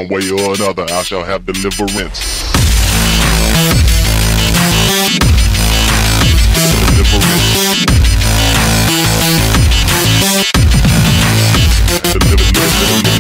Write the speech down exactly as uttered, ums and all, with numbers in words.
one way or another, I shall have deliverance. Deliverance. Deliverance.